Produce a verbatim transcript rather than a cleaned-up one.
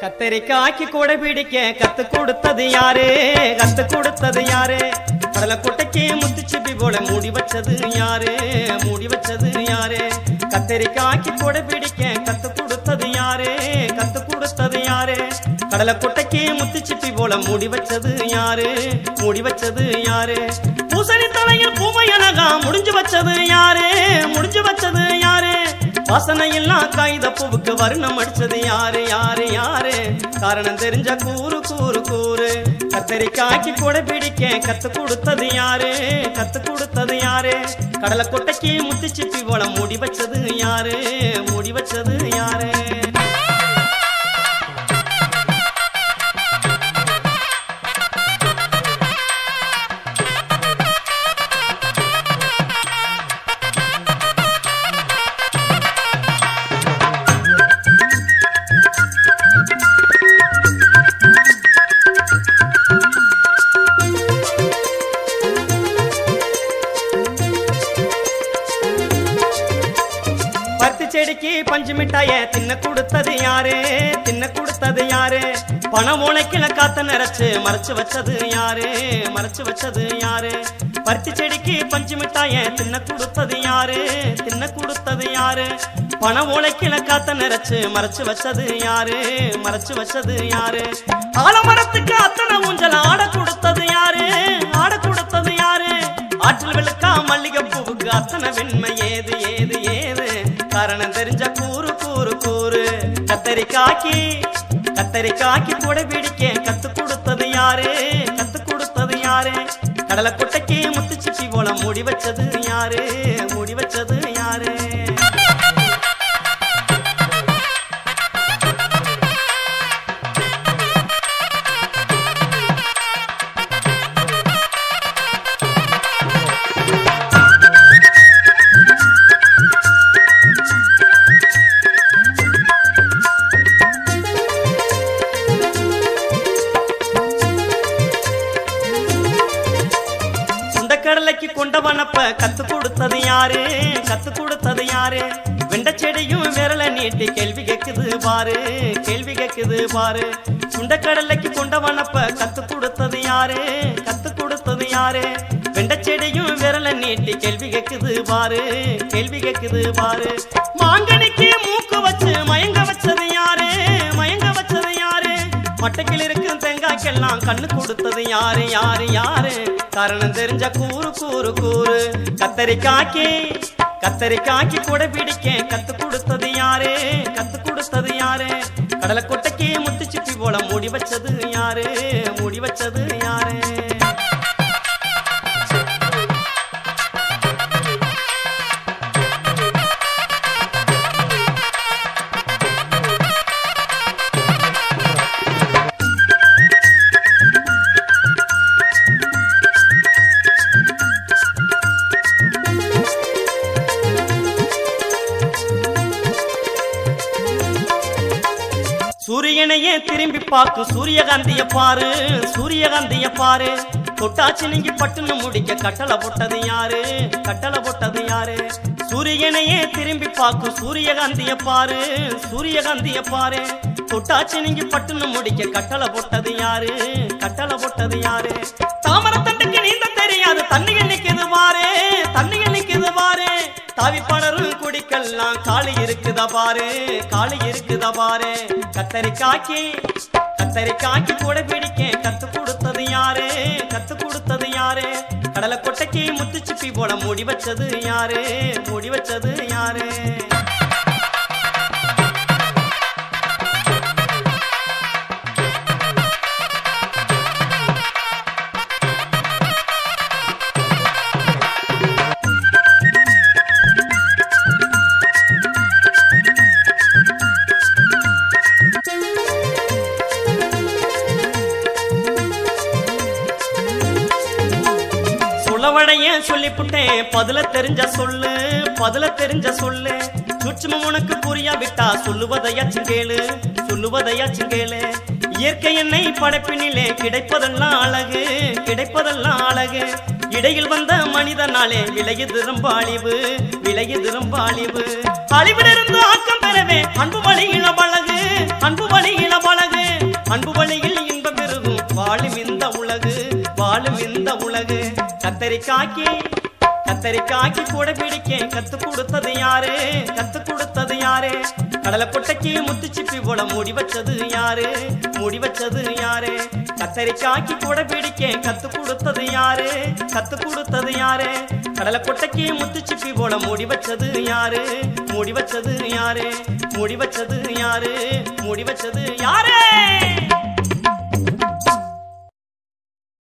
கத்தரிக்காய்க்கு கூட பிடிக்க கத்து கொடுத்தது யாரு? கத்து கொடுத்தது யாரு? கடலை கொட்டைக்கு முத்துச்சிப்பி போல மூடி வச்சது யாரு? மூடி வச்சது யாரு? கத்தரிக்காய்க்கு கூட பிடிக்க கத்து கொடுத்தது யாரு? கத்து கொடுத்தது யாரு? கடலை கொட்டைக்கு முத்துச்சிப்பி போல மூடி வச்சது யாரு? மூடி வச்சது யாரு? பூசணி தலையில் பூமையனகா முடிஞ்சு வச்சது யாரு? முடிஞ்சு வச்சது யாரு? வாசனை எல்லாம் காகித பூவுக்கு வர்ணம் அடிச்சது யாரு? யாரு யாரு? காரணம் தெரிஞ்ச கூறு கூறு கூறு. கத்தரிக்காய்க்கு கூட பிடிக்க கத்து கொடுத்தது யாரு? கத்து கொடுத்தது யாரு? கடலை கொட்டைக்கு முத்துச்சிப்பி போல மூடி வச்சது யாரு? மூடி வச்சது யாரு? செடிக்கு பஞ்சு மிட்டாய தின்ன கொடுத்தது யாரு? தின்ன கொடுத்தது யாரு? பணம் உனக்கில காத்த நிறச்சு மறைச்சு வச்சது யாரு? மறைச்சு வச்சது யாரு? பருத்தி செடிக்கு பஞ்சு மிட்டாய தின்ன கொடுத்தது யாரு? தின்ன கொடுத்தது யாரு? பணம் உனக்கில காத்த நிறச்சு மறைச்சு வச்சது யாரு? மறைச்சு வச்சது யாரு? ஆலமரத்துக்கு அத்தனை ஊஞ்சல் ஆட கொடுத்தது யாரு? ஆட கொடுத்தது யாரு? ஆற்றில் வெளுக்கா மல்லிகை பூவுக்கு அத்தனை வெண்மை ஏது ஏது ஏது? காரணம் தெரிஞ்ச கூறு கூறு கூறு. கத்தரிக்காய்க்கு கத்தரிக்காய்க்கு கூட பிடிக்க கத்து கொடுத்தது யாரு? கத்து கொடுத்தது யாரு? கடலை கொட்டைக்கு முத்துச்சிப்பி போல மூடி வச்சது யாரு? மூடி வச்சது யாரு? கடலைக்கு கொண்ட வனப்ப கத்து கொடுத்தது யாரு? கத்து கொடுத்தது யாரு? வெண்ட செடியும் விரல நீட்டி கேள்வி கேக்குது பாரு? கேள்வி கேக்குது பாரு? சுண்ட கடலைக்கு கொண்ட வனப்ப கத்து கொடுத்தது யாரு? கத்து கொடுத்தது யாரு? வெண்ட செடியும் விரல நீட்டி கேள்வி கேக்குது பாரு? கேள்வி கேக்குது பாரு? மாங்கனிக்கு மூக்கு வச்சு மயங்க வச்சது யாரு? மயங்க வச்சது யாரு? மட்டைக்கில் இருக்கும் தேங்காய்க்கெல்லாம் கண்ணு கொடுத்தது யாரு? யாரு யாரு? காரணம் தெரிஞ்ச கூறு கூறு கூறு. கத்தரிக்காய்க்கு கத்தரிக்காய்க்கு கூட பிடிக்க கத்து கொடுத்தது யாரு? கத்து கொடுத்தது யாரு? கடலை கொட்டைக்கு முத்துச்சிப்பி போல மூடி வச்சது யாரு? மூடி வச்சது யாரு? சூரியனையே திரும்பி பார்க்கு சூரியகாந்திய பாரு? சூரியகாந்திய பாரு? தொட்டாச்சு நீங்கி பட்டுன்னு முடிக்க கட்டளை போட்டது யாரு? கட்டளை போட்டது யாரு? சூரியனையே திரும்பி பார்க்கு சூரியகாந்திய பாரு? சூரியகாந்திய பாரு? தொட்டாச்சு நீங்கி பட்டுன்னு முடிக்க கட்டளை போட்டது யாரு? கட்டளை போட்டது யாரு? தாமரை தண்டுக்கு நீந்த தெரியாது தண்ணிகள் நிக்குது பாரு? தண்ணிகள் நிக்குது பாரு? தாவி படரும் குடிக்கெல்லாம் காளி இருக்குதா பாரு? காளி இருக்குதா பாரு? கத்தரிக்காய்க்கு கத்தரிக்காய்க்கு கூட பிடிக்க கத்து கொடுத்தது யாரு? கத்து கொடுத்தது யாரு? கடலை கொட்டைக்கு முத்துச்சிப்பி போல மூடி வச்சது யாரு? மூடி வச்சது யாரு? சொல்லவடைய சொல்லிப்புட்டேன் பதில தெரிஞ்ச சொல்லு. பதில தெரிஞ்ச சொல்லு. சூட்சுமம் உனக்கு புரியா விட்டா சொல்லுவதையாச்சும் கேளு. சொல்லுவதையாச்சும் கேளு. இயற்கை என்னை படைப்பினிலே கிடைப்பதெல்லாம் அழகு. கிடைப்பதெல்லாம் அழகு. இடையில் வந்த மனிதனாலே விலகிது ரொம்ப அழிவு. விலகிது ரொம்ப அழிவு. அழிவிலிருந்து ஆக்கம் பெறவே அன்பு வழியில பழகு. அன்பு வழியில பழகு. அன்பு வழியில் இன்பம் பெருகும் வாழும் இந்த உலகு வாழும் இந்த உலகு கத்தரிக்காக்கி கத்தரிக்காக்கி கூட பிடிக்க கத்து கொடுத்தது யாரு கத்து கொடுத்தது யாரு கடலை கொட்டைக்கு முத்துச்சிப்பி போல மூடி வச்சது யாரு மூடி வச்சது யாரு கத்தரிக்காக்கி கூட பிடிக்க கத்து கொடுத்தது யாரு கத்து கொடுத்தது யாரு கடலை கொட்டைக்கு முத்துச்சிப்பி போல மூடி வச்சது யாரு மூடி வச்சது யாரு மூடி வச்சது யாரு மூடி வச்சது யாரு